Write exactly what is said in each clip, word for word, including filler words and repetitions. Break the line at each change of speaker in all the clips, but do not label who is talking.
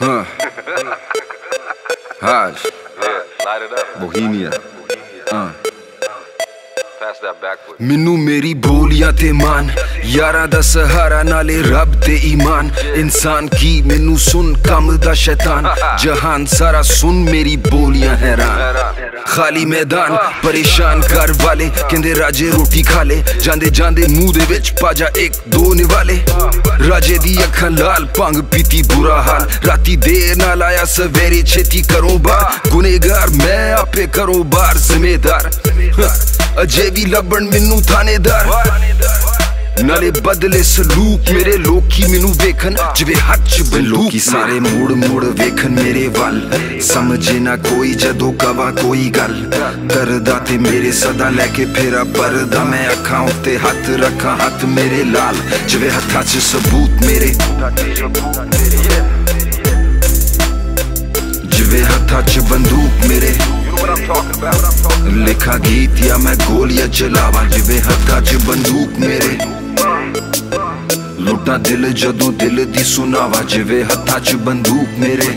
Huh. Hajj.
Yeah, light it up.
Bohemia. Uh.
Pass that backward.
Minu meri boliyan te maan, yaran da sahara naale rab te iman. Insan ki minu sun kam da shaitan, jahan sara sun meri boliyan हैरान. खाली मैदान परेशान कर वाले कहंदे राजे रोटी खा ले, जांदे जांदे मुंह दे विच पाजा एक दो निवाले. राजे दी अखां लाल भंग पीती बुरा हाल, राती देर नाल आया सवेरे छेती करो बार. गुनेगार मैं आपे करो बार जिम्मेदार, अजे भी लबन मिनू थानेदार. नाले बदले सलूक मेरे लोकी मिनू वेखन, जिवे हच बंदूक सारे मुड़ मुड़ वेखन मेरे वल. समझे ना कोई जदों कवा कोई गल, करदा ते मेरे सदा लेके फेरा परदा. मैं अखां उत्ते हथ रखा हथ मेरे लाल, जिवे हत्था च सबूत मेरे, जिवे हत्था च बंदूक मेरे. लिखा गीत या मैं गोलियां चलावा, जिवे हत्था च बंदूक मेरे. लुटा दिल जदों दिल दी सुनावा, जिवे हत्था च बंदूक मेरे.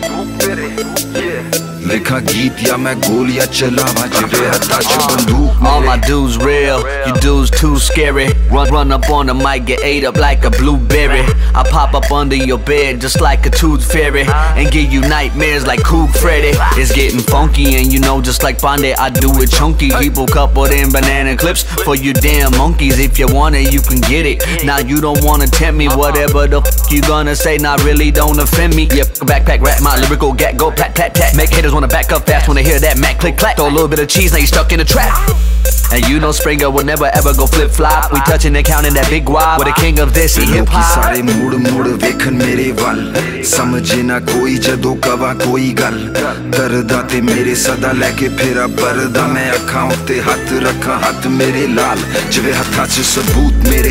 लिखा गीत या मैं गोलियां चलावा, जिवे हत्था च बंदूक मेरे.
All my dudes real, you dudes too scary. Run run up on the mic, get ate up like a blueberry. I pop up under your bed just like a tooth fairy, and give you nightmares like Kook Freddy. It's getting funky and you know just like Ponde, I do it chunky. People coupled in banana clips for you damn monkeys. If you want it, you can get it. Now you don't wanna tempt me, whatever the f you gonna say, nah really don't offend me. Yeah, backpack rap, my lyrical gat go pat pat pat. Make haters wanna back up fast when they hear that Mac click clack. Throw a little bit of cheese, now you stuck in a trap. And you know Springer will never ever go flip flop. We touching and counting that big wad. We're the king of this hip hop.
सारे मुड़ मुड़ वेखन मेरे वल, समझे ना कोई जदों कवा कोई गल. करदा ते मेरे सदा लेके फेरा परदा. मैं अखां उत्ते हथ रखा हथ मेरे लाल, जिवे हत्था च सबूत मेरे,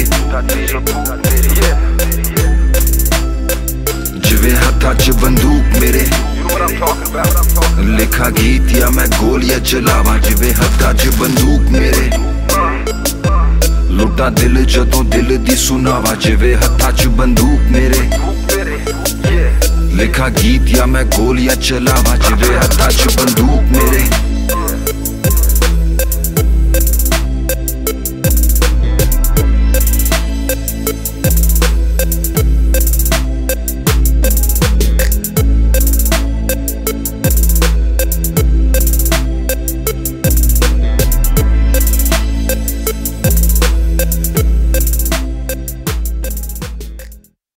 जिवे हत्था च बंदूक मेरे. लिखा गीत या मैं गोलियां चलावा, जिवे हत्था च बंदूक मेरे. लुटा दिल जदों दिल दी सुनावा, जिवे हत्था च बंदूक मेरे. लिखा गीत या मैं गोलियां चलावा, जिवे हत्था च बंदूक मेरे.